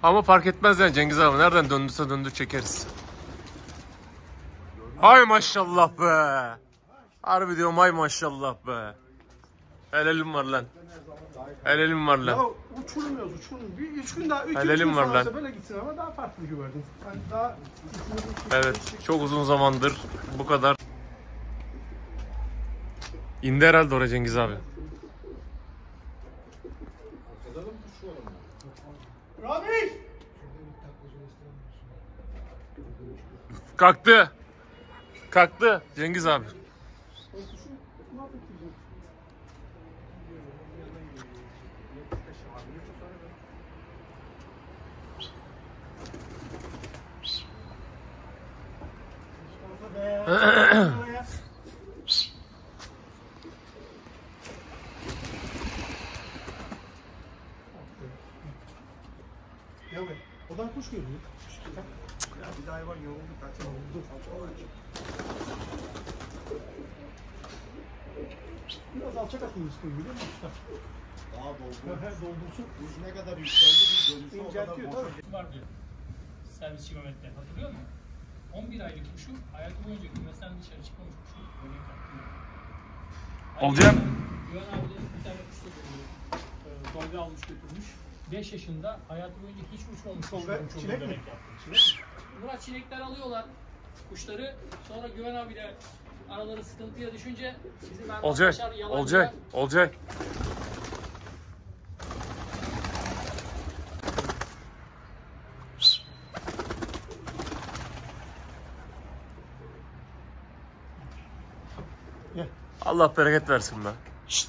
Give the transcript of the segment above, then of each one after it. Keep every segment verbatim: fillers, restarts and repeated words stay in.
Ama fark etmez yani Cengiz abi. Nereden döndürse döndür çekeriz. Hay maşallah be. Harbi diyorum hay maşallah be. Helalim var lan. Helalim var lan. Ya uçurmuyoruz uçurmuyoruz. Bir üç gün daha, üç, üç Helalim gün var sonrası lan. böyle gitsin ama daha farklı güvercin. Yani daha... Evet, çok uzun zamandır bu kadar. İndi herhalde oraya Cengiz abi. Ramiz! Kalktı. Kalktı Cengiz abi. Ya be, odan kuş görüyor. Ya bir daha hayvan yoruldu, kaç yoruldu. Biraz alçak atayım istiyorum biliyor musun usta? Daha doldu. He doldursun. Buz ne kadar yükseldi bir dönüşü o kadar İnceltiyor boş. tabii. Var diyor. Servisçi Mehmet'te. Hatırlıyor musun? on bir aylık kuşu hayatı boyunca kümesten dışarı çıkmamış kuşu. Böyle yaptı. Olacak. Güven abi de bir tane kuş da görüyor. Ee, Dolga almış götürmüş. beş yaşında hayatı boyunca hiç uçmamış kuş. Dolga, uçurduğu çilek mi? dönek yaptı. Çilek mi? Murat çilekler alıyorlar kuşları. Sonra Güven abiyle araları sıkıntıya düşünce bizim Olcay, arkadaşlar yalancılar- Olcay, Olcay. Gel. Allah bereket versin be. Şşt.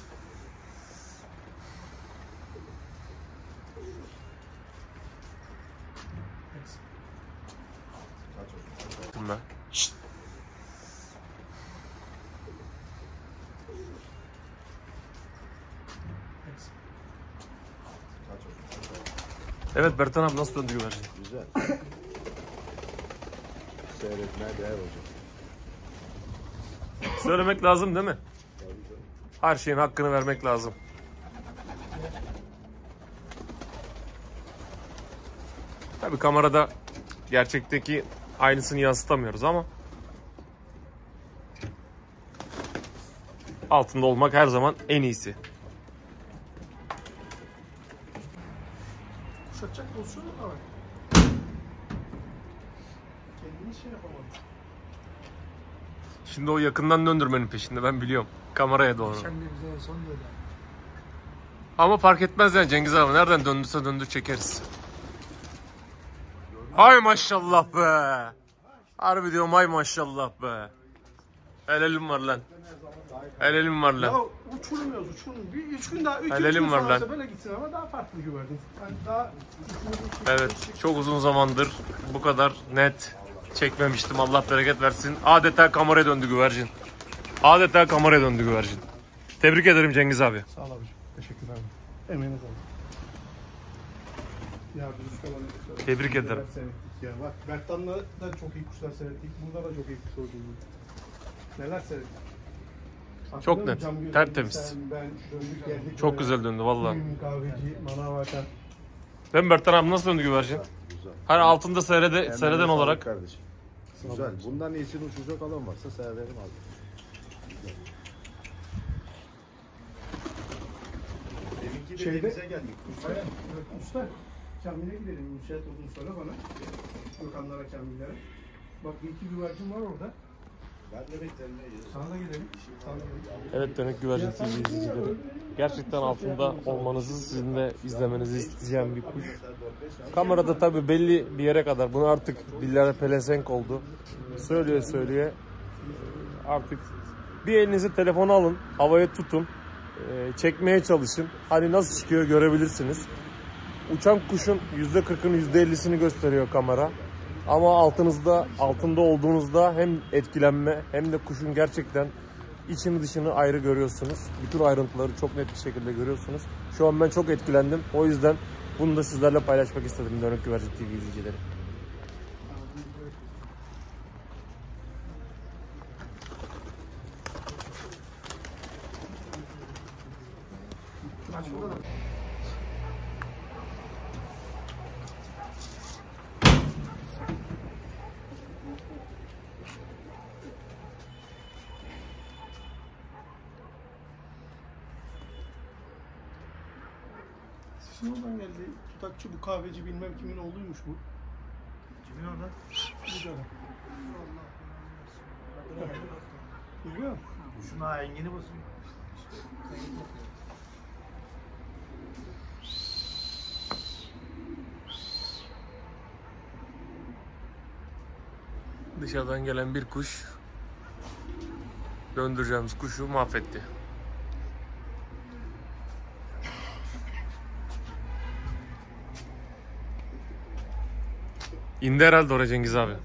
Be. Şşt. Evet Bertan abi nasıl döndü güvercin? Güzel. Seyretmeye değer hocam. Söylemek lazım değil mi? Her şeyin hakkını vermek lazım. Tabii kamerada gerçekteki aynısını yansıtamıyoruz ama altında olmak her zaman en iyisi. Kuşatacak pozisyonu da var. Kendini şey yapamadı. Şimdi o yakından döndürmenin peşinde ben biliyorum. Kameraya doğru. Sen de bize en son böyle. Ama fark etmez yani Cengiz abi. Nereden döndürse döndür çekeriz. Hay maşallah be. Harbi diyorum hay maşallah be. Helalim var lan. Helalim var Ya lan. uçurmuyoruz uçurmuyoruz. Bir üç gün daha, üç, üç Helalim gün var sonrası lan. böyle gitsin ama daha farklı güvercin. Yani daha... Evet, çok uzun zamandır bu kadar net çekmemiştim. Allah bereket versin. Adeta kameraya döndü güvercin. Adeta kameraya döndü güvercin. Tebrik ederim Cengiz abi. Sağ ol abiciğim. Teşekkür ederim. Emeğine sağlık. Ya biz falan Tebrik ederim. Seyrettik ya. Bak Bertan'la da çok iyi kuşlar seyrettik. Burada da çok iyi kuş oldu. Neler seyrettik. Çok Hatırlıyor net, musun? Cam Gölü, tertemiz. sen, ben döndük geldik. Çok buraya. güzel döndü vallahi. Ümit Kahveci, Manav Hakan. Ben Bertan abi nasıl döndü güvercin? Güzel. Hani altında seyrede, Emeğine seyreden sağlık olarak. kardeşim. Güzel. Bundan iyisini uçacak adam varsa seyredelim abi. Güzel. Deminki de Şeyde- denize geldik. Hayır, usta. Kamil'e gidelim. Müşahit olduğunu söyle bana. Gökhanlara, Kamil'lere. Bak bir iki güvercin var orada. Ben de beklerim. Sana da gidelim. Sana da gidelim. Evet Dönük Güvercin T V izleyicileri. Gerçekten altında olmanızı, sizin de izlemenizi isteyeceğim bir kuş. Kamerada tabi belli bir yere kadar. Bunu artık dillere pelesenk oldu. Söylüyor söylüyor. Artık bir elinize telefonu alın, havaya tutun. Çekmeye çalışın. Hani nasıl çıkıyor görebilirsiniz. Uçan kuşun yüzde kırkını yüzde ellisini gösteriyor kamera. Ama altınızda, altında olduğunuzda hem etkilenme hem de kuşun gerçekten içini dışını ayrı görüyorsunuz. Bütün ayrıntıları çok net bir şekilde görüyorsunuz. Şu an ben çok etkilendim. O yüzden bunu da sizlerle paylaşmak istedim Dönük Güvercin T V izleyicileri. Sinop'dan geldi. Tutakçı bu kahveci bilmem kimin oğluymuş bu. Kimin orada? Bu da. Biliyor musun? Şuna engini basın. Dışarıdan gelen bir kuş döndüreceğimiz kuşu mahvetti. İndi herhalde oraya Cengiz abi.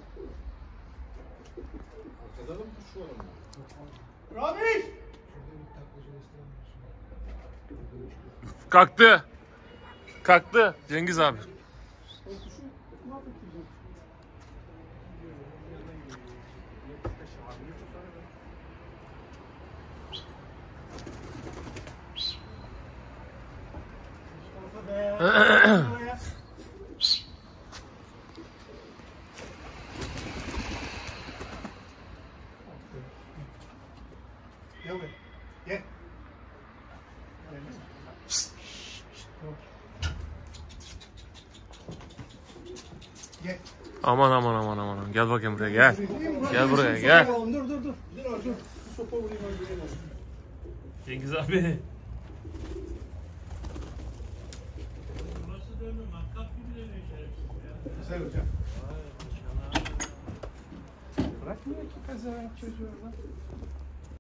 Ramiz! Kalktı. Kalktı Cengiz abi. O kuşu mahvettirecek. Gel buraya. Gel. Gel. Aman aman aman aman. Gel bakayım buraya gel. Gel buraya gel. Dur dur dur. Dur dur. Şu sopa vurayım ben buraya. Cengiz abi. Güzel hocam. Bırakmıyor ki pezevenk çocuğu orada.